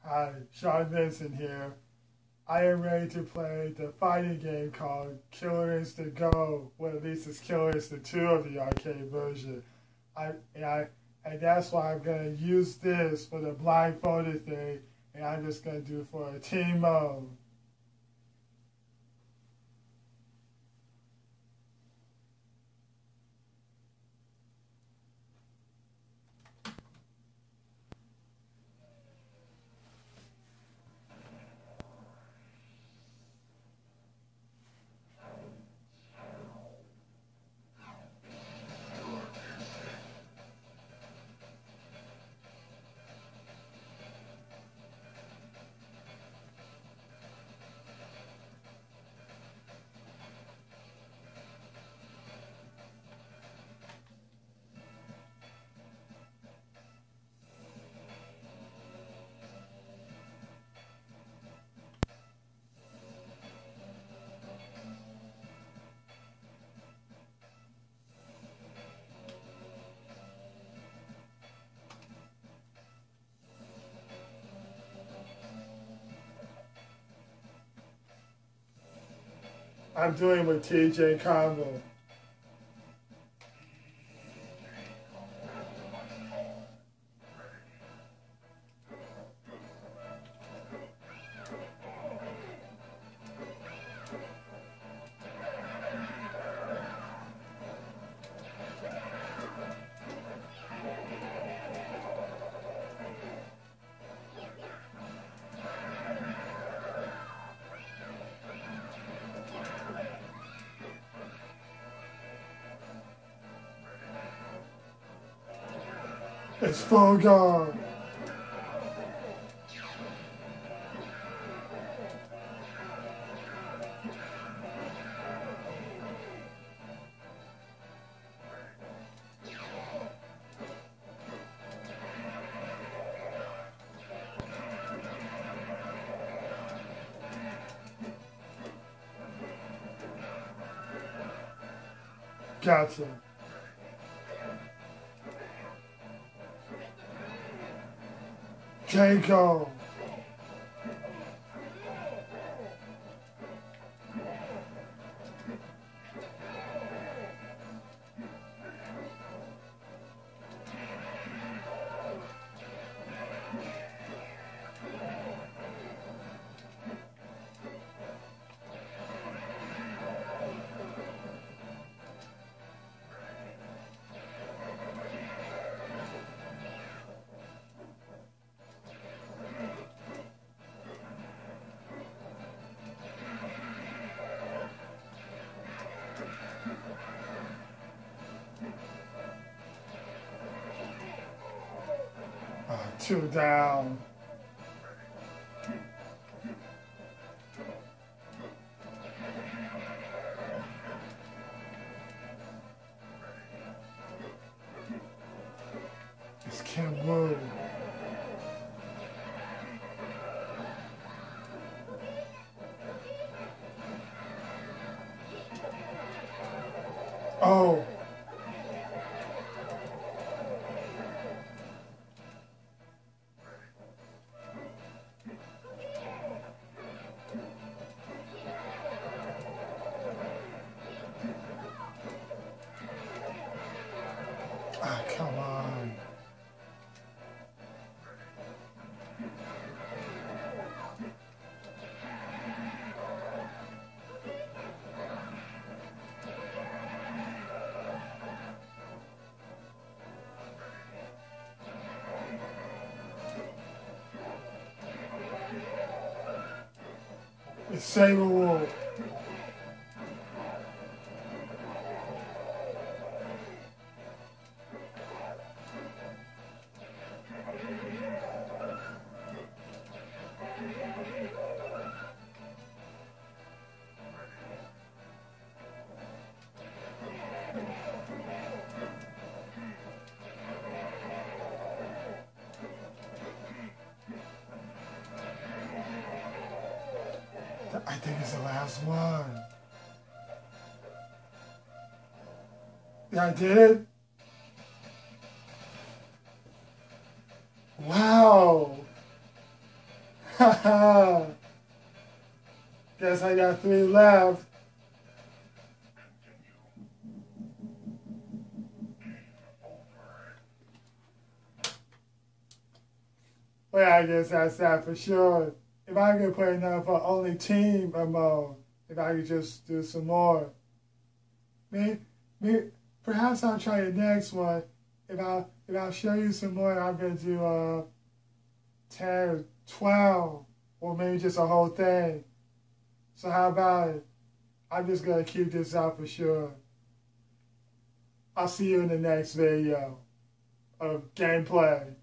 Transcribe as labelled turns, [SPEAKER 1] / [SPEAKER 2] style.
[SPEAKER 1] Hi, Shawne Vincent here. I am ready to play the fighting game called Killer Instinct Go. Well, at least it's Killer Instinct 2 of the arcade version. I, and, I, and that's why I'm going to use this for the blindfolded thing, and I'm just going to do it for a team mode. I'm doing with TJ Combo. It's full guard. Gotcha. Janko. Two down. This can't move. Oh. Ah, come on. It's Saber Wolf. I think it's the last one. Yeah, I did it? Wow. Guess I got 3 left. Well, I guess that's that for sure. If I could play another for only team mode, if I could just do some more. Maybe perhaps I'll try the next one. If I'll show you some more, I'm gonna do 10 or 12, or maybe just a whole thing. So how about it? I'm just gonna keep this out for sure. I'll see you in the next video of gameplay.